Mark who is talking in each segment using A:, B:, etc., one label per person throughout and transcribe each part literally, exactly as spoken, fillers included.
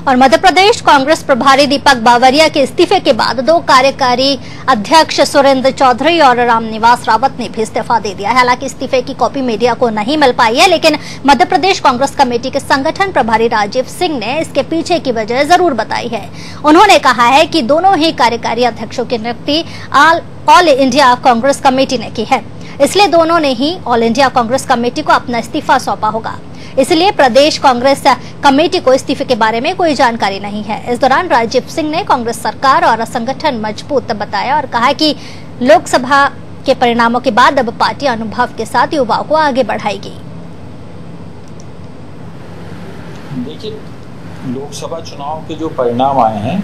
A: और मध्य प्रदेश कांग्रेस प्रभारी दीपक बावरिया के इस्तीफे के बाद दो कार्यकारी अध्यक्ष सुरेंद्र चौधरी और रामनिवास रावत ने भी इस्तीफा दे दिया है। हालांकि इस्तीफे की कॉपी मीडिया को नहीं मिल पाई है, लेकिन मध्य प्रदेश कांग्रेस कमेटी के संगठन प्रभारी राजीव सिंह ने इसके पीछे की वजह जरूर बताई है। उन्होंने कहा है कि दोनों ही कार्यकारी अध्यक्षों की नियुक्ति ऑल इंडिया कांग्रेस कमेटी ने की है, इसलिए दोनों ने ही ऑल इंडिया कांग्रेस कमेटी को अपना इस्तीफा सौंपा होगा। इसलिए प्रदेश कांग्रेस कमेटी को इस्तीफे के बारे में कोई जानकारी नहीं है। इस दौरान राजीव सिंह ने कांग्रेस सरकार और संगठन मजबूत बताया और कहा कि लोकसभा के परिणामों के बाद अब पार्टी अनुभव के साथ युवाओं को आगे बढ़ाएगी।
B: देखिए, लोकसभा चुनाव के जो परिणाम आए हैं,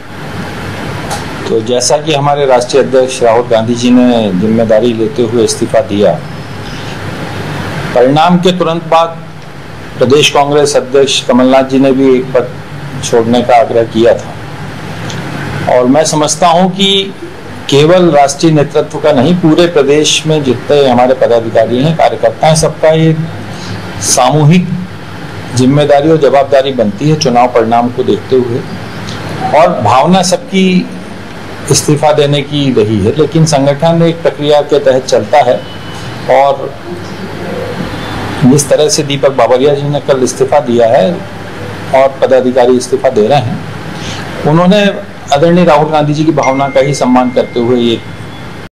B: तो जैसा कि हमारे राष्ट्रीय अध्यक्ष राहुल गांधी जी ने जिम्मेदारी लेते हुए इस्तीफा दिया, परिणाम के तुरंत बाद प्रदेश कांग्रेस अध्यक्ष कमलनाथ जी ने भी एक पद छोड़ने का आग्रह किया था। और मैं समझता हूं कि केवल राष्ट्रीय नेतृत्व का नहीं, पूरे प्रदेश में जितने हमारे पदाधिकारी हैं, कार्यकर्ता हैं, सबका ये सामूहिक जिम्मेदारी और जवाबदारी बनती है चुनाव परिणाम को देखते हुए। और भावना सबकी इस्तीफा देने की रही है, लेकिन संगठन एक प्रक्रिया के तहत चलता है। और जिस तरह से दीपक बावरिया जी ने कल इस्तीफा दिया है और पदाधिकारी इस्तीफा दे रहे हैं, उन्होंने आदरणीय राहुल गांधी जी की भावना का ही सम्मान करते हुए ये